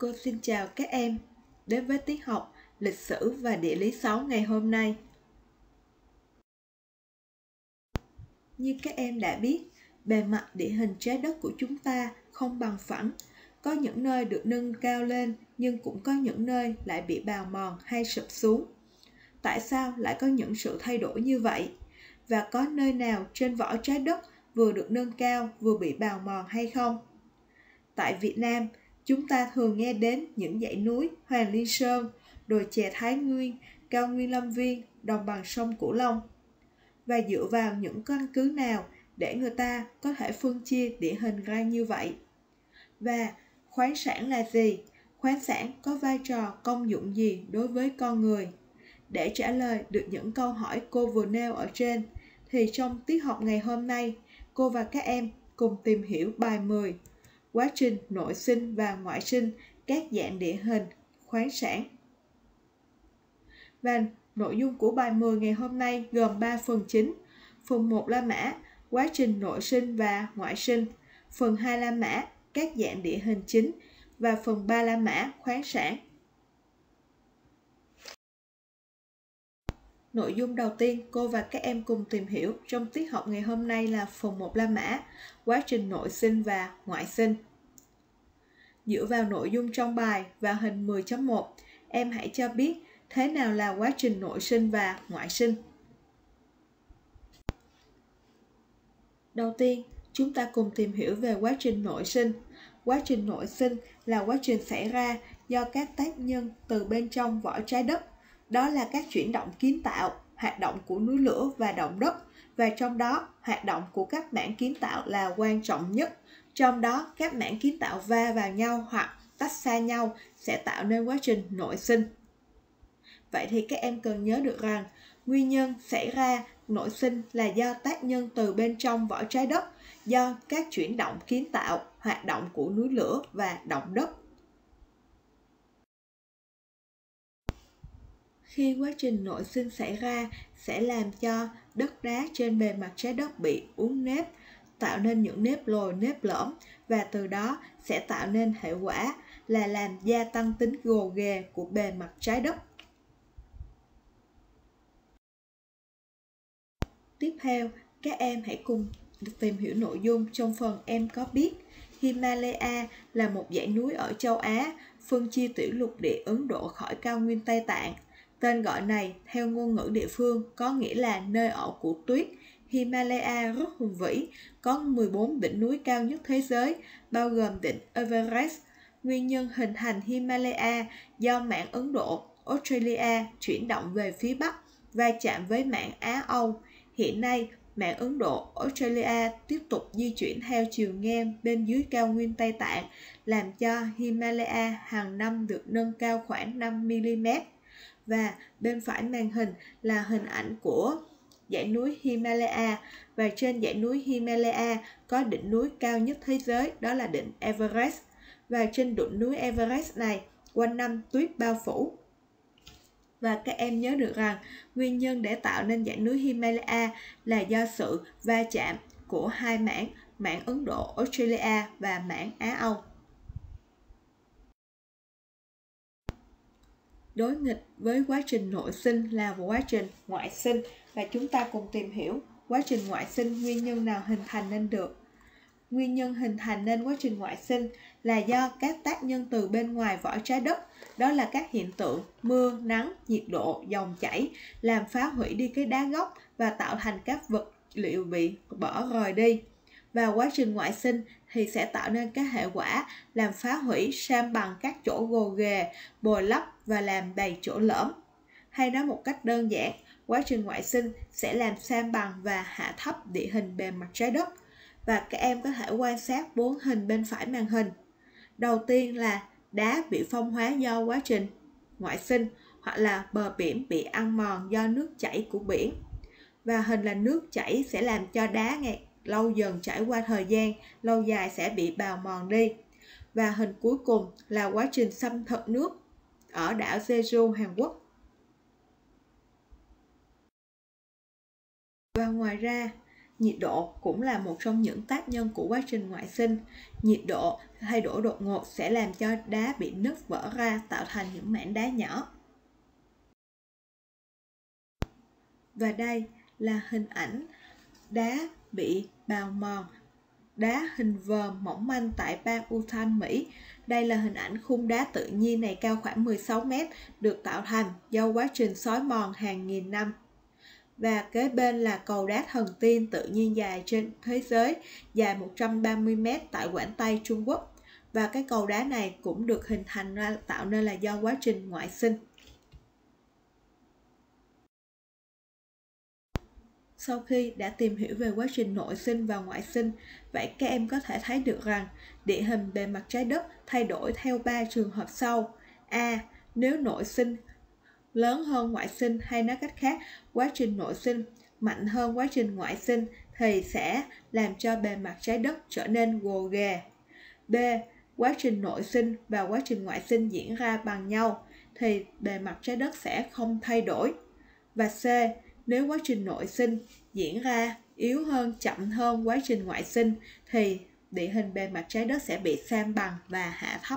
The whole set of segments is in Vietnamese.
Cô xin chào các em đến với tiết học lịch sử và địa lý 6 ngày hôm nay. Như các em đã biết, bề mặt địa hình trái đất của chúng ta không bằng phẳng. Có những nơi được nâng cao lên nhưng cũng có những nơi lại bị bào mòn hay sụp xuống. Tại sao lại có những sự thay đổi như vậy? Và có nơi nào trên vỏ trái đất vừa được nâng cao vừa bị bào mòn hay không? Tại Việt Nam, chúng ta thường nghe đến những dãy núi Hoàng Liên Sơn, đồi chè Thái Nguyên, cao nguyên Lâm Viên, đồng bằng sông Cửu Long. Và dựa vào những căn cứ nào để người ta có thể phân chia địa hình ra như vậy? Và khoáng sản là gì? Khoáng sản có vai trò công dụng gì đối với con người? Để trả lời được những câu hỏi cô vừa nêu ở trên, thì trong tiết học ngày hôm nay, cô và các em cùng tìm hiểu bài 10. Quá trình nội sinh và ngoại sinh các dạng địa hình, khoáng sản. Và nội dung của bài 10 ngày hôm nay gồm 3 phần chính. Phần 1 La Mã, quá trình nội sinh và ngoại sinh. Phần 2 La Mã, các dạng địa hình chính. Và phần 3 La Mã, khoáng sản. Nội dung đầu tiên cô và các em cùng tìm hiểu trong tiết học ngày hôm nay là phần 1 La Mã, quá trình nội sinh và ngoại sinh. Dựa vào nội dung trong bài và hình 10.1, em hãy cho biết thế nào là quá trình nội sinh và ngoại sinh. Đầu tiên, chúng ta cùng tìm hiểu về quá trình nội sinh. Quá trình nội sinh là quá trình xảy ra do các tác nhân từ bên trong vỏ trái đất. Đó là các chuyển động kiến tạo, hoạt động của núi lửa và động đất. Và trong đó, hoạt động của các mảng kiến tạo là quan trọng nhất. Trong đó, các mảng kiến tạo va vào nhau hoặc tách xa nhau sẽ tạo nên quá trình nội sinh. Vậy thì các em cần nhớ được rằng, nguyên nhân xảy ra nội sinh là do tác nhân từ bên trong vỏ trái đất, do các chuyển động kiến tạo, hoạt động của núi lửa và động đất. Khi quá trình nội sinh xảy ra sẽ làm cho đất đá trên bề mặt trái đất bị uốn nếp, tạo nên những nếp lồi, nếp lõm và từ đó sẽ tạo nên hệ quả là làm gia tăng tính gồ ghề của bề mặt trái đất. Tiếp theo, các em hãy cùng tìm hiểu nội dung trong phần em có biết. Himalaya là một dãy núi ở châu Á, phân chia tiểu lục địa Ấn Độ khỏi cao nguyên Tây Tạng. Tên gọi này, theo ngôn ngữ địa phương, có nghĩa là nơi ở của tuyết. Himalaya rất hùng vĩ, có 14 đỉnh núi cao nhất thế giới, bao gồm đỉnh Everest. Nguyên nhân hình thành Himalaya do mảng Ấn Độ, Australia chuyển động về phía Bắc, va chạm với mảng Á-Âu. Hiện nay, mảng Ấn Độ, Australia tiếp tục di chuyển theo chiều ngang bên dưới cao nguyên Tây Tạng, làm cho Himalaya hàng năm được nâng cao khoảng 5mm. Và bên phải màn hình là hình ảnh của dãy núi Himalaya, và trên dãy núi Himalaya có đỉnh núi cao nhất thế giới, đó là đỉnh Everest. Và trên đỉnh núi Everest này, quanh năm tuyết bao phủ. Và các em nhớ được rằng, nguyên nhân để tạo nên dãy núi Himalaya là do sự va chạm của hai mảng Ấn Độ, Australia và mảng Á-Âu. Đối nghịch với quá trình nội sinh là quá trình ngoại sinh, và chúng ta cùng tìm hiểu quá trình ngoại sinh nguyên nhân nào hình thành nên được. Nguyên nhân hình thành nên quá trình ngoại sinh là do các tác nhân từ bên ngoài vỏ trái đất, đó là các hiện tượng mưa, nắng, nhiệt độ, dòng chảy, làm phá hủy đi cái đá gốc và tạo thành các vật liệu bị bỏ rời đi. Và quá trình ngoại sinh thì sẽ tạo nên các hệ quả làm phá hủy, san bằng các chỗ gồ ghề, bồi lấp và làm đầy chỗ lõm. Hay nói một cách đơn giản, quá trình ngoại sinh sẽ làm san bằng và hạ thấp địa hình bề mặt trái đất. Và các em có thể quan sát 4 hình bên phải màn hình. Đầu tiên là đá bị phong hóa do quá trình ngoại sinh, hoặc là bờ biển bị ăn mòn do nước chảy của biển. Và hình là nước chảy sẽ làm cho đá lâu dần trải qua thời gian, lâu dài sẽ bị bào mòn đi. Và hình cuối cùng là quá trình xâm thực nước ở đảo Jeju, Hàn Quốc. Và ngoài ra, Nhiệt độ cũng là một trong những tác nhân của quá trình ngoại sinh. Nhiệt độ thay đổi đột ngột sẽ làm cho đá bị nứt vỡ ra, tạo thành những mảng đá nhỏ. Và đây là hình ảnh đá bị bào mòn, đá hình vòm mỏng manh tại bang Utah, Mỹ. Đây là hình ảnh khung đá tự nhiên này cao khoảng 16 mét, được tạo thành do quá trình xói mòn hàng nghìn năm. Và kế bên là cầu đá thần tiên tự nhiên dài trên thế giới, dài 130 mét tại Quảng Tây, Trung Quốc. Và cái cầu đá này cũng được hình thành ra tạo nên là do quá trình ngoại sinh. Sau khi đã tìm hiểu về quá trình nội sinh và ngoại sinh, vậy các em có thể thấy được rằng địa hình bề mặt trái đất thay đổi theo 3 trường hợp sau. A. Nếu nội sinh lớn hơn ngoại sinh, hay nói cách khác, quá trình nội sinh mạnh hơn quá trình ngoại sinh thì sẽ làm cho bề mặt trái đất trở nên gồ ghề. B. Quá trình nội sinh và quá trình ngoại sinh diễn ra bằng nhau thì bề mặt trái đất sẽ không thay đổi. Và C. Nếu quá trình nội sinh diễn ra yếu hơn, chậm hơn quá trình ngoại sinh thì địa hình bề mặt trái đất sẽ bị san bằng và hạ thấp.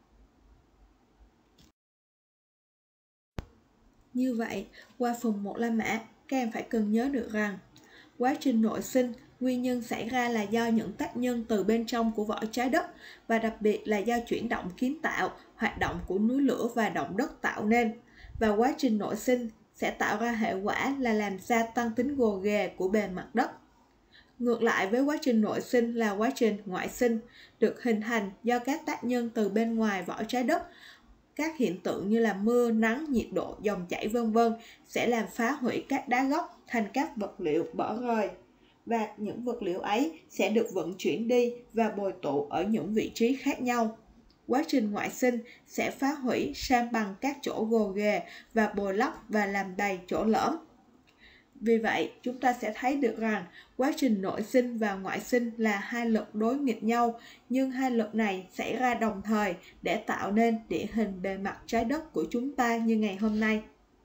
Như vậy, qua phần 1 La Mã, các em phải cần nhớ được rằng quá trình nội sinh nguyên nhân xảy ra là do những tác nhân từ bên trong của vỏ trái đất, và đặc biệt là do chuyển động kiến tạo, hoạt động của núi lửa và động đất tạo nên. Và quá trình nội sinh sẽ tạo ra hệ quả là làm gia tăng tính gồ ghề của bề mặt đất. Ngược lại với quá trình nội sinh là quá trình ngoại sinh, được hình thành do các tác nhân từ bên ngoài vỏ trái đất. Các hiện tượng như là mưa, nắng, nhiệt độ, dòng chảy v.v. sẽ làm phá hủy các đá gốc thành các vật liệu bỏ rơi. Và những vật liệu ấy sẽ được vận chuyển đi và bồi tụ ở những vị trí khác nhau. Quá trình ngoại sinh sẽ phá hủy, san bằng các chỗ gồ ghề và bồi lấp và làm đầy chỗ lõm. Vì vậy, chúng ta sẽ thấy được rằng quá trình nội sinh và ngoại sinh là hai lực đối nghịch nhau, nhưng hai lực này xảy ra đồng thời để tạo nên địa hình bề mặt trái đất của chúng ta như ngày hôm nay.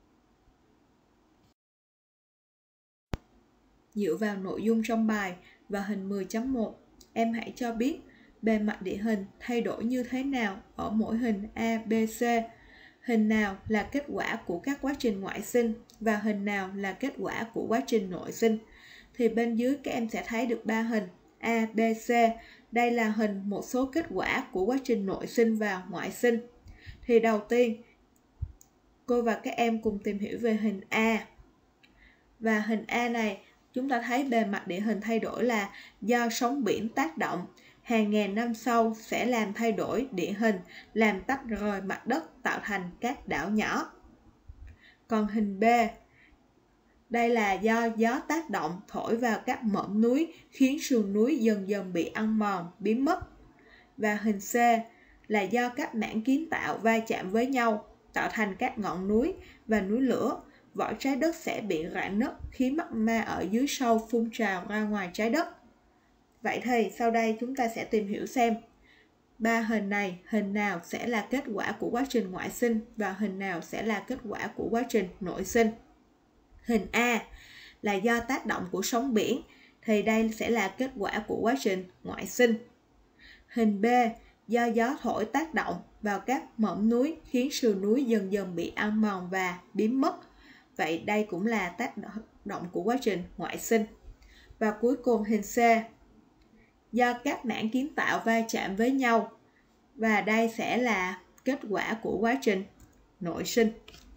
Dựa vào nội dung trong bài và hình 10.1, em hãy cho biết bề mặt địa hình thay đổi như thế nào ở mỗi hình A, B, C. Hình nào là kết quả của các quá trình ngoại sinh và hình nào là kết quả của quá trình nội sinh. Thì bên dưới các em sẽ thấy được 3 hình A, B, C. Đây là hình một số kết quả của quá trình nội sinh và ngoại sinh. Thì đầu tiên, cô và các em cùng tìm hiểu về hình A. Và hình A này, chúng ta thấy bề mặt địa hình thay đổi là do sóng biển tác động. Hàng ngàn năm sau sẽ làm thay đổi địa hình, làm tách rời mặt đất, tạo thành các đảo nhỏ. Còn hình B, đây là do gió tác động thổi vào các mỏm núi, khiến sườn núi dần dần bị ăn mòn, biến mất. Và hình C là do các mảng kiến tạo va chạm với nhau, tạo thành các ngọn núi và núi lửa. Vỏ trái đất sẽ bị rạn nứt khi magma ở dưới sâu phun trào ra ngoài trái đất. Vậy thì sau đây chúng ta sẽ tìm hiểu xem 3 hình này, hình nào sẽ là kết quả của quá trình ngoại sinh và hình nào sẽ là kết quả của quá trình nội sinh. Hình A là do tác động của sóng biển, thì đây sẽ là kết quả của quá trình ngoại sinh. Hình B do gió thổi tác động vào các mỏm núi, khiến sườn núi dần dần bị ăn mòn và biến mất. Vậy đây cũng là tác động của quá trình ngoại sinh. Và cuối cùng hình C, do các mảng kiến tạo va chạm với nhau, và đây sẽ là kết quả của quá trình nội sinh.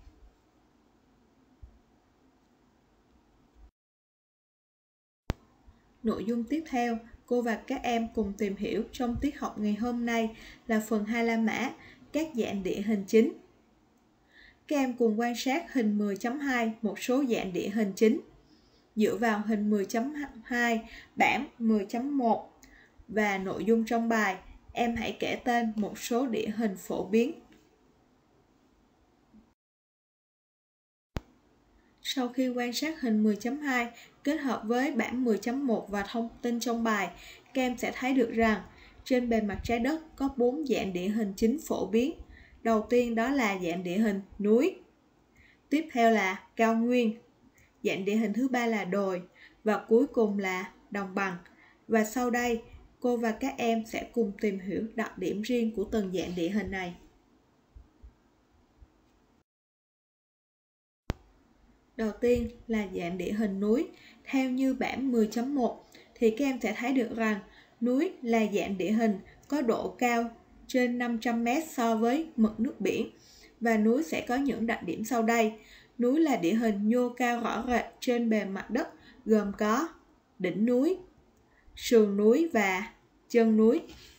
Nội dung tiếp theo, cô và các em cùng tìm hiểu trong tiết học ngày hôm nay là phần 2 La Mã, các dạng địa hình chính. Các em cùng quan sát hình 10.2 một số dạng địa hình chính. Dựa vào hình 10.2, bảng 10.1 và nội dung trong bài, em hãy kể tên một số địa hình phổ biến. Sau khi quan sát hình 10.2 kết hợp với bảng 10.1 và thông tin trong bài, các em sẽ thấy được rằng trên bề mặt trái đất có 4 dạng địa hình chính phổ biến. Đầu tiên đó là dạng địa hình núi. Tiếp theo là cao nguyên. Dạng địa hình thứ ba là đồi. và cuối cùng là đồng bằng. Và sau đây, cô và các em sẽ cùng tìm hiểu đặc điểm riêng của từng dạng địa hình này. Đầu tiên là dạng địa hình núi. Theo như bảng 10.1 thì các em sẽ thấy được rằng núi là dạng địa hình có độ cao trên 500 m so với mực nước biển. Và núi sẽ có những đặc điểm sau đây. Núi là địa hình nhô cao rõ rệt trên bề mặt đất, gồm có đỉnh núi, sườn núi và chân núi.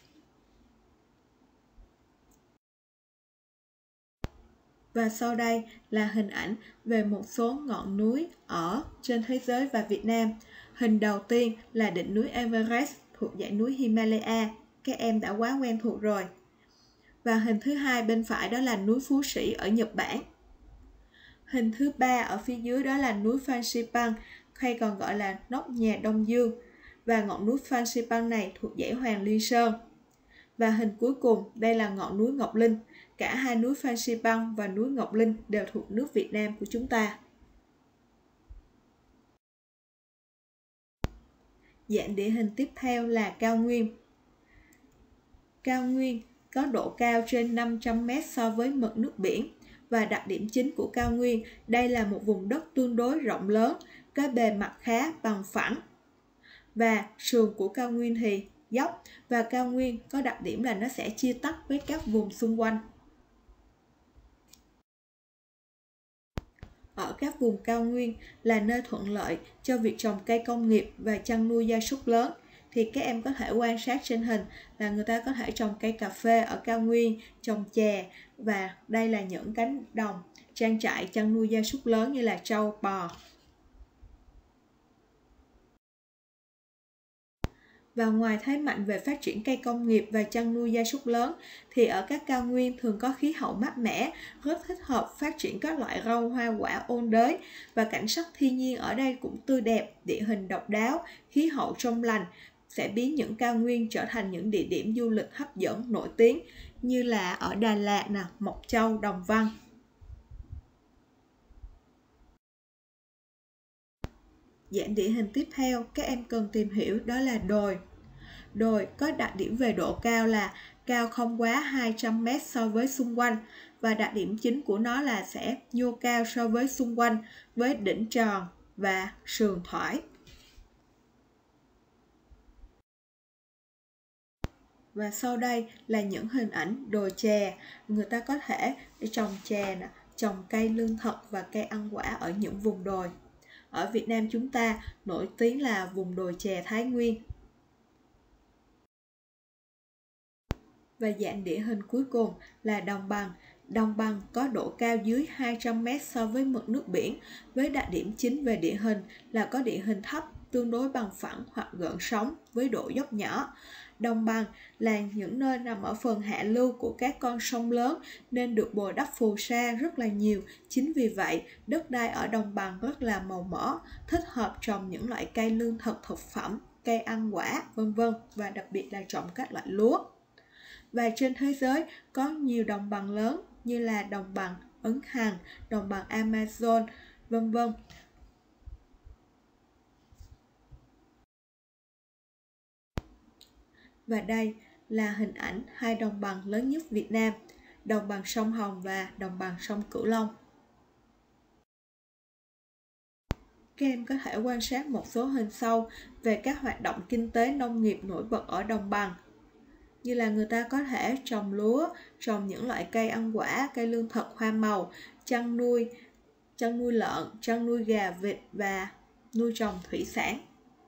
Và sau đây là hình ảnh về một số ngọn núi ở trên thế giới và Việt Nam. Hình đầu tiên là đỉnh núi Everest thuộc dãy núi Himalaya. Các em đã quá quen thuộc rồi. Và hình thứ hai bên phải đó là núi Phú Sĩ ở Nhật Bản. Hình thứ ba ở phía dưới đó là núi Phan Xipang, hay còn gọi là nóc nhà Đông Dương. Và ngọn núi Phan Xipang này thuộc dãy Hoàng Liên Sơn. Và hình cuối cùng, đây là ngọn núi Ngọc Linh. Cả hai núi Phan Xipang và núi Ngọc Linh đều thuộc nước Việt Nam của chúng ta. Dạng địa hình tiếp theo là cao nguyên. Cao nguyên có độ cao trên 500 m so với mực nước biển. Và đặc điểm chính của cao nguyên, đây là một vùng đất tương đối rộng lớn, có bề mặt khá bằng phẳng. Và sườn của cao nguyên thì dốc, và cao nguyên có đặc điểm là nó sẽ chia tách với các vùng xung quanh. Ở các vùng cao nguyên là nơi thuận lợi cho việc trồng cây công nghiệp và chăn nuôi gia súc lớn. Thì các em có thể quan sát trên hình là người ta có thể trồng cây cà phê ở cao nguyên, trồng chè, và đây là những cánh đồng trang trại chăn nuôi gia súc lớn như là trâu, bò. Và ngoài thế mạnh về phát triển cây công nghiệp và chăn nuôi gia súc lớn, thì ở các cao nguyên thường có khí hậu mát mẻ, rất thích hợp phát triển các loại rau hoa quả ôn đới, và cảnh sắc thiên nhiên ở đây cũng tươi đẹp, địa hình độc đáo, khí hậu trong lành, sẽ biến những cao nguyên trở thành những địa điểm du lịch hấp dẫn nổi tiếng như là ở Đà Lạt, Mộc Châu, Đồng Văn. Dạng địa hình tiếp theo các em cần tìm hiểu đó là đồi. Đồi có đặc điểm về độ cao là cao không quá 200 m so với xung quanh, và đặc điểm chính của nó là sẽ nhô cao so với xung quanh với đỉnh tròn và sườn thoải. Và sau đây là những hình ảnh đồi chè. Người ta có thể trồng chè, trồng cây lương thực và cây ăn quả ở những vùng đồi. Ở Việt Nam chúng ta nổi tiếng là vùng đồi chè Thái Nguyên. Và dạng địa hình cuối cùng là đồng bằng. Đồng bằng có độ cao dưới 200 m so với mực nước biển, với đặc điểm chính về địa hình là có địa hình thấp, tương đối bằng phẳng hoặc gợn sóng với độ dốc nhỏ. Đồng bằng là những nơi nằm ở phần hạ lưu của các con sông lớn nên được bồi đắp phù sa rất là nhiều. Chính vì vậy, đất đai ở đồng bằng rất là màu mỡ, thích hợp trồng những loại cây lương thực thực phẩm, cây ăn quả, vân vân, và đặc biệt là trồng các loại lúa. Và trên thế giới có nhiều đồng bằng lớn như là đồng bằng Ấn Hành, đồng bằng Amazon, vân vân. Và đây là hình ảnh hai đồng bằng lớn nhất Việt Nam, đồng bằng sông Hồng và đồng bằng sông Cửu Long. Các em có thể quan sát một số hình sau về các hoạt động kinh tế nông nghiệp nổi bật ở đồng bằng. Như là người ta có thể trồng lúa, trồng những loại cây ăn quả, cây lương thực, hoa màu, chăn nuôi lợn, chăn nuôi gà, vịt và nuôi trồng thủy sản.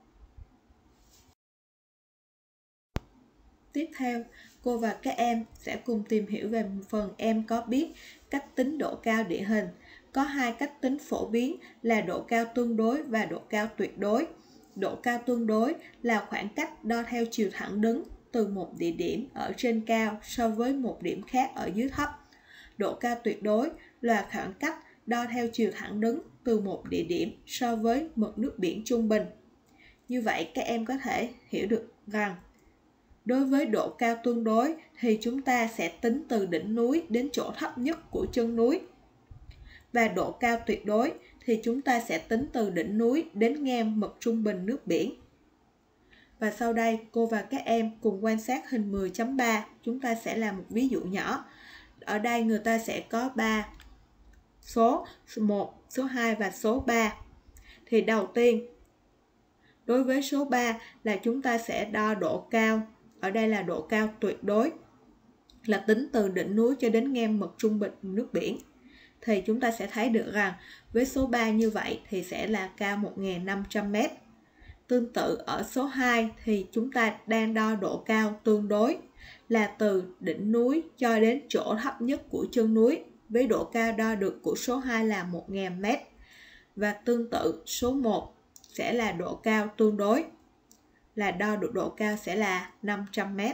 Tiếp theo, cô và các em sẽ cùng tìm hiểu về phần em có biết cách tính độ cao địa hình. Có hai cách tính phổ biến là độ cao tương đối và độ cao tuyệt đối. Độ cao tương đối là khoảng cách đo theo chiều thẳng đứng từ một địa điểm ở trên cao so với một điểm khác ở dưới thấp. Độ cao tuyệt đối là khoảng cách đo theo chiều thẳng đứng từ một địa điểm so với mực nước biển trung bình. Như vậy các em có thể hiểu được rằng đối với độ cao tương đối thì chúng ta sẽ tính từ đỉnh núi đến chỗ thấp nhất của chân núi. Và độ cao tuyệt đối thì chúng ta sẽ tính từ đỉnh núi đến ngang mực trung bình nước biển. Và sau đây cô và các em cùng quan sát hình 10.3, chúng ta sẽ làm một ví dụ nhỏ. Ở đây người ta sẽ có 3 số 1, số 2 và số 3. Thì đầu tiên, đối với số 3 là chúng ta sẽ đo độ cao. Ở đây là độ cao tuyệt đối, là tính từ đỉnh núi cho đến ngang mực trung bình nước biển. Thì chúng ta sẽ thấy được rằng với số 3 như vậy thì sẽ là cao 1.500m. Tương tự ở số 2 thì chúng ta đang đo độ cao tương đối, là từ đỉnh núi cho đến chỗ thấp nhất của chân núi, với độ cao đo được của số 2 là 1.000m. Và tương tự số 1 sẽ là độ cao tương đối, là đo được độ cao sẽ là 500m.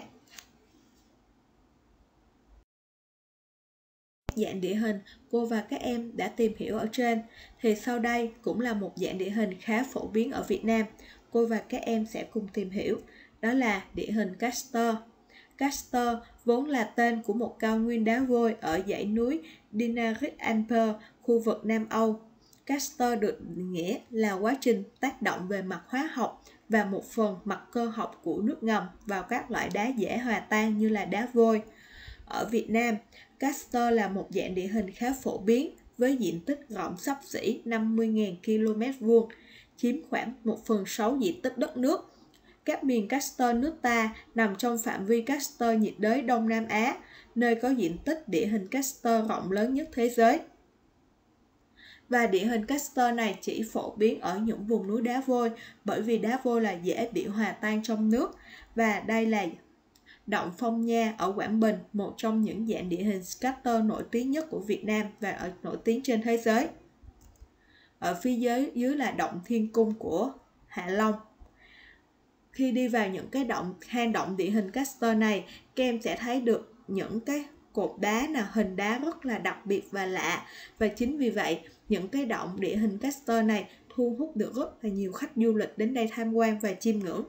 Dạng địa hình cô và các em đã tìm hiểu ở trên, thì sau đây cũng là một dạng địa hình khá phổ biến ở Việt Nam. Cô và các em sẽ cùng tìm hiểu, đó là địa hình Castor. Castor vốn là tên của một cao nguyên đá vôi ở dãy núi Dinaric Alper, khu vực Nam Âu. Castor được nghĩa là quá trình tác động về mặt hóa học và một phần mặt cơ học của nước ngầm vào các loại đá dễ hòa tan như là đá vôi. Ở Việt Nam, Castor là một dạng địa hình khá phổ biến với diện tích rộng xấp xỉ 50.000 km², chiếm khoảng 1/6 diện tích đất nước. Các miền Castor nước ta nằm trong phạm vi Castor nhiệt đới Đông Nam Á, nơi có diện tích địa hình Castor rộng lớn nhất thế giới. Và địa hình Castor này chỉ phổ biến ở những vùng núi đá vôi, bởi vì đá vôi là dễ bị hòa tan trong nước. Và đây là động Phong Nha ở Quảng Bình, một trong những dạng địa hình Castor nổi tiếng nhất của Việt Nam và nổi tiếng trên thế giới. Ở phía dưới là động Thiên Cung của Hạ Long. Khi đi vào những cái hang động địa hình Castor này, các em sẽ thấy được những cái cột đá hình đá rất là đặc biệt và lạ. Và chính vì vậy, những cái động địa hình Castor này thu hút được rất là nhiều khách du lịch đến đây tham quan và chiêm ngưỡng.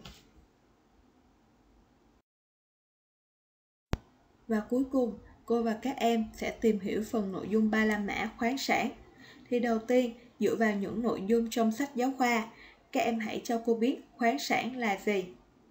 Và cuối cùng, cô và các em sẽ tìm hiểu phần nội dung Ba La Mã khoáng sản. Thì đầu tiên, dựa vào những nội dung trong sách giáo khoa, các em hãy cho cô biết khoáng sản là gì.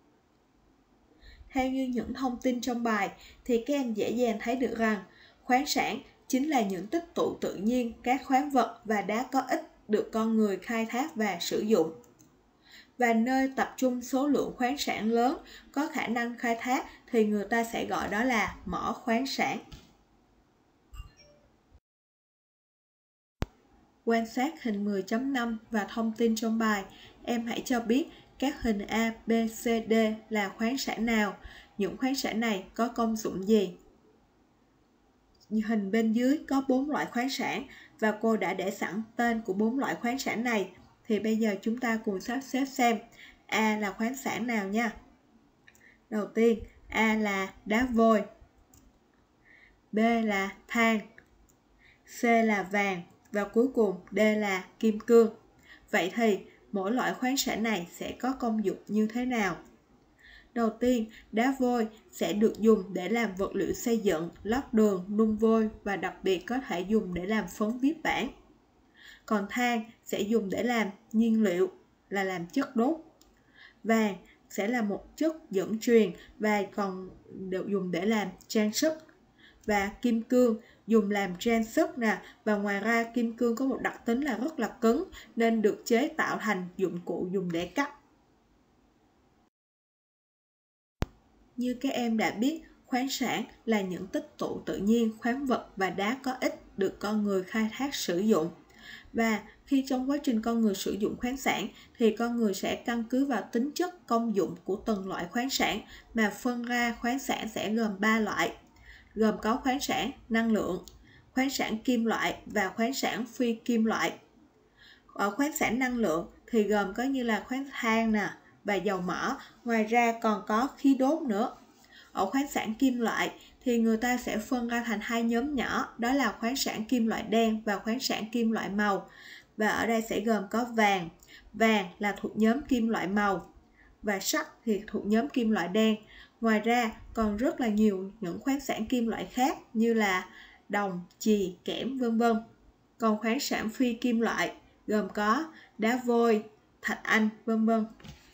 Theo như những thông tin trong bài, thì các em dễ dàng thấy được rằng khoáng sản chính là những tích tụ tự nhiên, các khoáng vật và đá có ích được con người khai thác và sử dụng. Và nơi tập trung số lượng khoáng sản lớn có khả năng khai thác thì người ta sẽ gọi đó là mỏ khoáng sản. Quan sát hình 10.5 và thông tin trong bài, em hãy cho biết các hình A, B, C, D là khoáng sản nào, những khoáng sản này có công dụng gì. Hình bên dưới có 4 loại khoáng sản và cô đã để sẵn tên của 4 loại khoáng sản này. Thì bây giờ chúng ta cùng sắp xếp xem A là khoáng sản nào nha. Đầu tiên, A là đá vôi, B là than, C là vàng và cuối cùng D là kim cương. Vậy thì mỗi loại khoáng sản này sẽ có công dụng như thế nào? Đầu tiên, đá vôi sẽ được dùng để làm vật liệu xây dựng, lót đường, nung vôi và đặc biệt có thể dùng để làm phấn viết bảng. Còn than sẽ dùng để làm nhiên liệu, là làm chất đốt. Vàng sẽ là một chất dẫn truyền và còn được dùng để làm trang sức. Và kim cương dùng làm trang sức nè, và ngoài ra kim cương có một đặc tính là rất là cứng nên được chế tạo thành dụng cụ dùng để cắt. Như các em đã biết, khoáng sản là những tích tụ tự nhiên, khoáng vật và đá có ích được con người khai thác sử dụng. Và khi trong quá trình con người sử dụng khoáng sản thì con người sẽ căn cứ vào tính chất, công dụng của từng loại khoáng sản mà phân ra khoáng sản sẽ gồm 3 loại, gồm có khoáng sản năng lượng, khoáng sản kim loại và khoáng sản phi kim loại. Ở khoáng sản năng lượng thì gồm có như là khoáng than nè và dầu mỏ, ngoài ra còn có khí đốt nữa. Ở khoáng sản kim loại thì người ta sẽ phân ra thành hai nhóm nhỏ, đó là khoáng sản kim loại đen và khoáng sản kim loại màu. Và ở đây sẽ gồm có vàng. Vàng là thuộc nhóm kim loại màu và sắt thì thuộc nhóm kim loại đen. Ngoài ra còn rất là nhiều những khoáng sản kim loại khác như là đồng, chì, kẽm vân vân. Còn khoáng sản phi kim loại gồm có đá vôi, thạch anh, vân vân.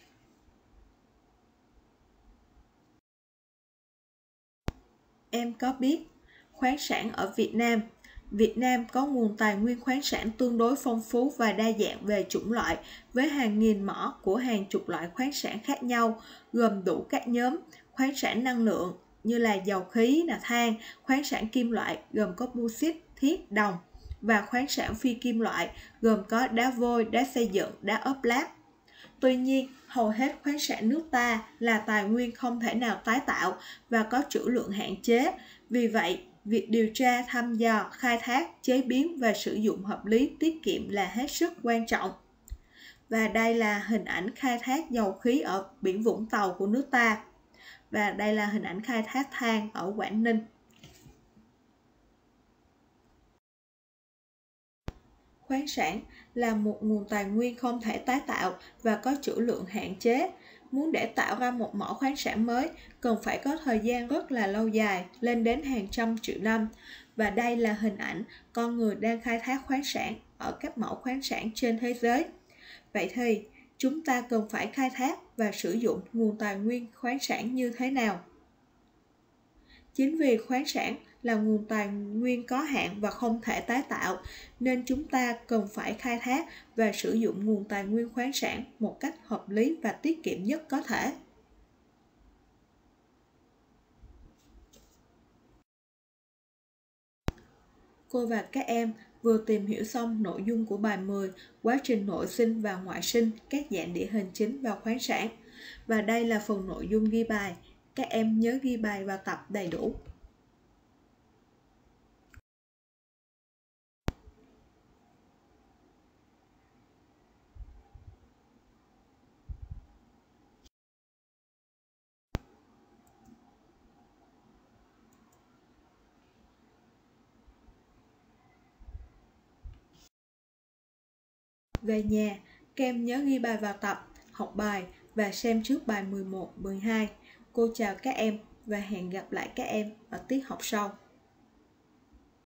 Em có biết khoáng sản ở Việt Nam? Việt Nam có nguồn tài nguyên khoáng sản tương đối phong phú và đa dạng về chủng loại, với hàng nghìn mỏ của hàng chục loại khoáng sản khác nhau, gồm đủ các nhóm khoáng sản năng lượng như là dầu khí, than, khoáng sản kim loại gồm có bauxit, thiết, đồng, và khoáng sản phi kim loại gồm có đá vôi, đá xây dựng, đá ốp lát. Tuy nhiên, hầu hết khoáng sản nước ta là tài nguyên không thể nào tái tạo và có trữ lượng hạn chế. Vì vậy, việc điều tra, thăm dò, khai thác, chế biến và sử dụng hợp lý, tiết kiệm là hết sức quan trọng. Và đây là hình ảnh khai thác dầu khí ở biển Vũng Tàu của nước ta. Và đây là hình ảnh khai thác than ở Quảng Ninh. Khoáng sản là một nguồn tài nguyên không thể tái tạo và có trữ lượng hạn chế. Muốn để tạo ra một mỏ khoáng sản mới, cần phải có thời gian rất là lâu dài, lên đến hàng trăm triệu năm. Và đây là hình ảnh con người đang khai thác khoáng sản ở các mỏ khoáng sản trên thế giới. Vậy thì, chúng ta cần phải khai thác và sử dụng nguồn tài nguyên khoáng sản như thế nào? Chính vì khoáng sản là nguồn tài nguyên có hạn và không thể tái tạo, nên chúng ta cần phải khai thác và sử dụng nguồn tài nguyên khoáng sản một cách hợp lý và tiết kiệm nhất có thể. Cô và các em vừa tìm hiểu xong nội dung của bài 10, quá trình nội sinh và ngoại sinh, các dạng địa hình chính và khoáng sản. Và đây là phần nội dung ghi bài. Các em nhớ ghi bài vào tập đầy đủ. Về nhà, các em nhớ ghi bài vào tập, học bài và xem trước bài 11, 12. Cô chào các em và hẹn gặp lại các em ở tiết học sau.